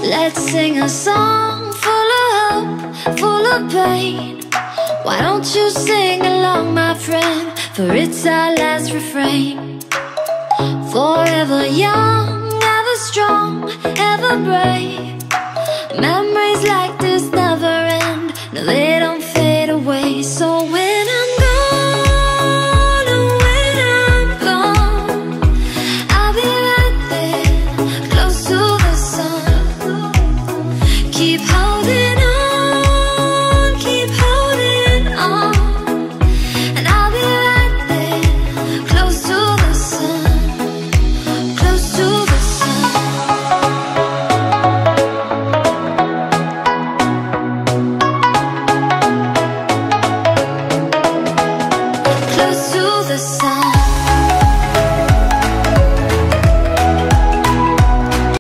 Let's sing a song full of hope, full of pain. Why don't you sing along, my friend? For it's our last refrain. Forever young, ever strong, ever brave. Memories like this never end. No, they don't fade away. So when I'm gone, oh, when I'm gone, I'll be right there, close to the sun. Keep